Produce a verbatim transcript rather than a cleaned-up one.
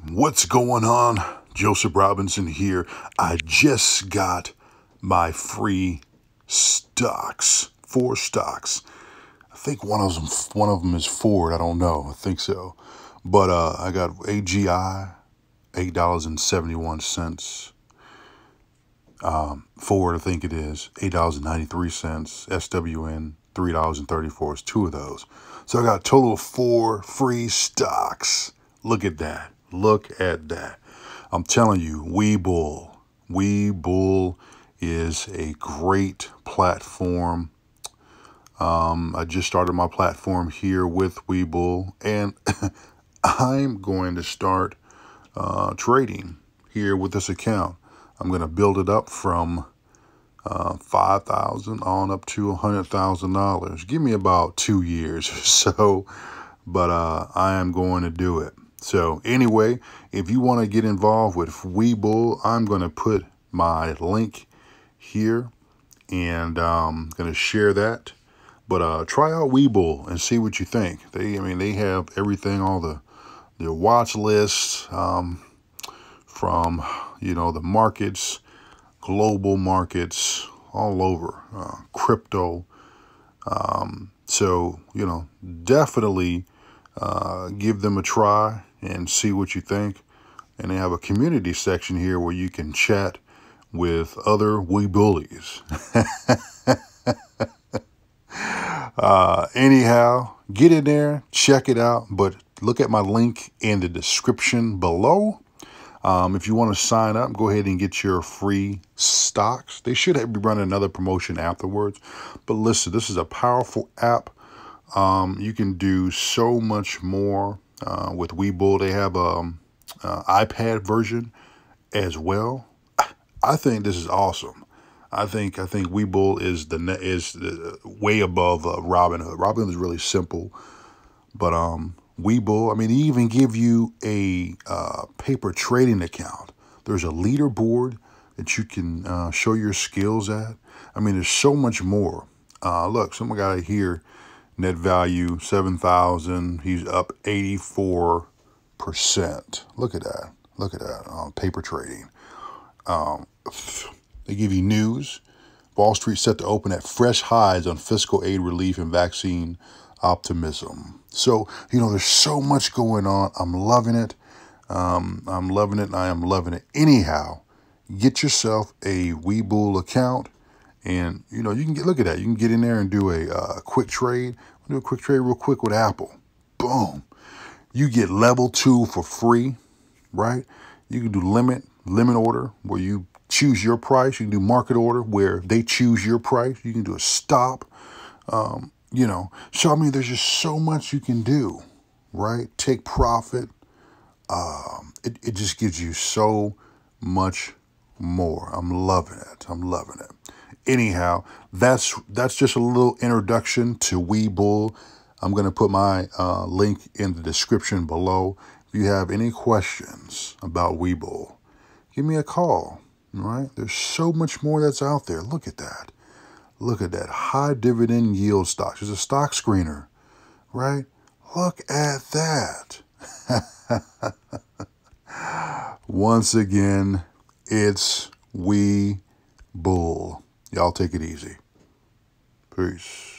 What's going on? Joseph Robinson here. I just got my free stocks, four stocks. I think one of them, one of them is Ford. I don't know. I think so. But uh, I got A G I, eight dollars and seventy-one cents. Um, Ford, I think it is, eight dollars and ninety-three cents. S W N, three dollars and thirty-four cents. It's two of those. So I got a total of four free stocks. Look at that. Look at that. I'm telling you, Webull. Webull is a great platform. Um, I just started my platform here with Webull, and I'm going to start uh, trading here with this account. I'm going to build it up from uh, five thousand dollars on up to one hundred thousand dollars. Give me about two years or so, but uh, I am going to do it. So anyway, if you want to get involved with Webull, I'm going to put my link here, and I'm um, going to share that. But uh, try out Webull and see what you think. They, I mean, they have everything, all the their watch lists um, from, you know, the markets, global markets, all over, uh, crypto. Um, so, you know, definitely uh, give them a try and see what you think. And they have a community section here where you can chat with other Webullies. uh, anyhow, get in there, check it out, but look at my link in the description below. Um, if you want to sign up, go ahead and get your free stocks. They should be running another promotion afterwards. But listen, this is a powerful app. Um, you can do so much more uh, with Webull. They have an uh, iPad version as well. I think this is awesome. I think I think Webull is the is the, way above uh, Robinhood. Robinhood is really simple, but um, Webull, I mean, they even give you a uh, paper trading account. There's a leaderboard that you can uh, show your skills at. I mean, there's so much more. Uh, look, some guy here, net value seven thousand. He's up eighty-four percent. Look at that. Look at that. Um, paper trading. Um, they give you news. Wall Street set to open at fresh highs on fiscal aid relief and vaccine optimism. So, you know, there's so much going on. I'm loving it. Um, I'm loving it. And I am loving it. Anyhow, get yourself a Webull account, and, you know, you can get, look at that. You can get in there and do a uh, quick trade. Do a quick trade real quick with Apple. Boom. You get level two for free, right? You can do limit, limit order where you choose your price. You can do market order where they choose your price. You can do a stop. Um, you know, so I mean, there's just so much you can do, right? Take profit. Um, it, it just gives you so much more. I'm loving it. I'm loving it. Anyhow, that's that's just a little introduction to Webull. I'm going to put my uh, link in the description below. If you have any questions about Webull, give me a call. All right? There's so much more that's out there. Look at that. Look at that. High dividend yield stocks. There's a stock screener, right? Look at that. Once again, it's Webull. Y'all take it easy. Peace.